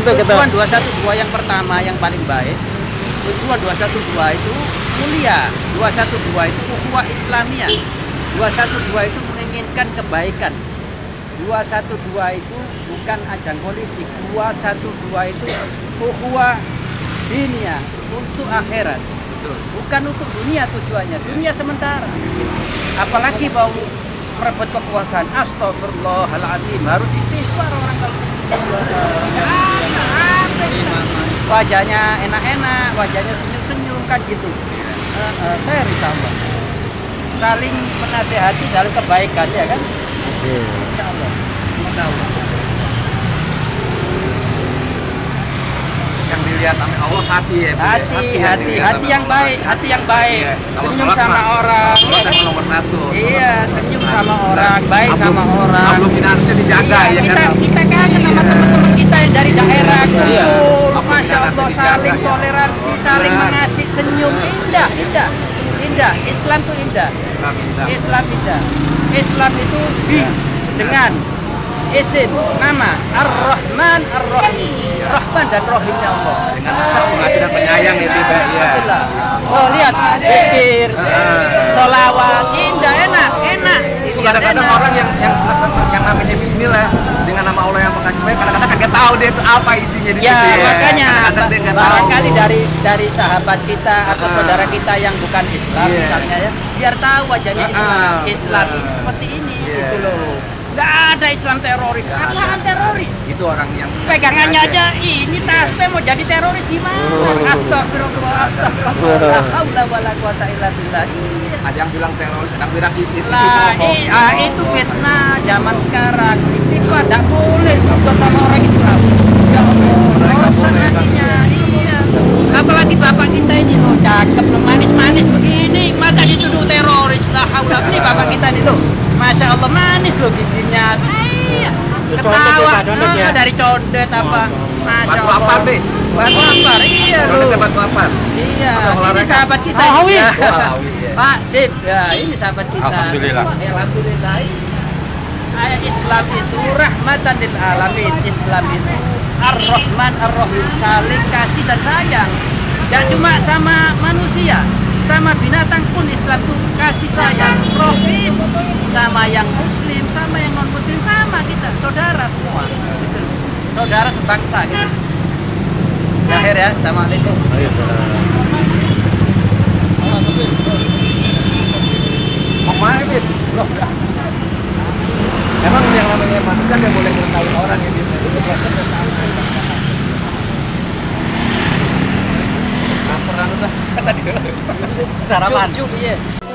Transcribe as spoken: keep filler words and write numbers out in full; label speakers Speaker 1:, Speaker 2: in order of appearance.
Speaker 1: gitu gitu.
Speaker 2: Tujuan dua satu dua yang pertama yang paling baik. Tujuan dua satu dua itu mulia. dua satu dua itu ukhuwah Islamiyah. dua satu dua itu menginginkan kebaikan. dua satu dua itu bukan ajang politik. dua satu dua itu ukhuwah dunia untuk akhirat. Bukan untuk dunia tujuannya. Dunia sementara. Apalagi mau merebut kekuasaan. Astagfirullahaladzim. Harus istighfar orang kalau wajahnya enak-enak, wajahnya senyum-senyum kan gitu. Uh, uh, saya risau. Saling menasehati dalam kebaikan ya kan? Insya Allah. Insya Allah.
Speaker 3: Yang dilihat sama Allah hati ya.
Speaker 2: Hati, hati, hati, hati yang baik, hati yang baik. Senyum sama orang.
Speaker 3: Sholat yang nomor satu.
Speaker 2: Iya, senyum sama orang, baik sama orang.
Speaker 3: Belum finansinya dijaga ya
Speaker 2: kita,
Speaker 3: kan.
Speaker 2: Kita kangen sama teman-teman kita yang dari daerah.
Speaker 3: Iya.
Speaker 2: Masya Allah, saling toleransi, saling mengasihi, senyum, indah, indah, indah. Islam itu indah. Islam indah. Islam itu bi dengan isim nama Ar-Rahman Ar-Rahim. Rahman dan Rahimnya Allah.
Speaker 3: Dengan pengasih dan penyayang itu ya.
Speaker 2: Oh lihat, zikir, sholawat, indah, enak, enak.
Speaker 3: Kadang-kadang orang yang yang yang namanya Bismillah dengan nama Allah yang pengasih baik, kadang-kadang kaget tahu dia itu apa isinya di situ.
Speaker 2: Ya, makanya barangkali
Speaker 3: tahu.
Speaker 2: dari dari sahabat kita atau saudara kita yang bukan Islam
Speaker 3: Yeah.
Speaker 2: misalnya ya, biar tahu wajahnya Islam.
Speaker 3: Uh,
Speaker 2: Islam
Speaker 3: uh,
Speaker 2: ini seperti ini
Speaker 3: yeah.
Speaker 2: gitu loh. Nggak ada Islam teroris. Apaan teroris?
Speaker 3: Itu orang yang
Speaker 2: Pegangannya aja ini tasbih mau jadi teroris gimana? Astagfirullah, astagfirullah. La haula wala quwata illa billah.
Speaker 3: Ada yang bilang teroris, ada yang bilang ISIS.
Speaker 2: Lah, i- ah, itu fitnah zaman sekarang. Istighfar tidak boleh suka sama orang Islam. Ya Allah, dosa nantinya. Iya. Apalagi bapak kita ini loh, cakep loh, manis-manis begini, masa dituduh teroris? Lah, haula ini bapak kita ini loh. Masya Allah manis loh giginya. Iya. Ketawa ah, dari condet apa? Masya
Speaker 3: Batu
Speaker 2: Allah.
Speaker 3: apar deh.
Speaker 2: Batu apar, iya loh.
Speaker 3: Condet batu apar.
Speaker 2: Iya,
Speaker 3: Atau
Speaker 2: ini sahabat kita.
Speaker 1: Ah, Hawi.
Speaker 2: Ya.
Speaker 3: Wah, iya.
Speaker 2: Pak, sip. Ya, ini sahabat kita.
Speaker 1: Alhamdulillah.
Speaker 2: Semua. Alhamdulillah. Ayat Islam itu rahmatan lil alamin. Islam itu Ar-Rahman Ar-Rahim, saling kasih dan sayang. Tidak cuma sama manusia, sama binatang pun Islam itu kasih sayang. Rahim sama yang muslim, sama yang non muslim, sama kita, saudara semua. Gitu. Saudara sebangsa gitu. Ya, akhir ya, assalamualaikum.
Speaker 3: Mau mana Bin? Loh, enggak. Emang yang namanya manusia nggak boleh mengetahui orang ya, Bin? Itu proses yang sama. Laparan udah. Tadi sarapan.
Speaker 2: Cuk, cuk, iya.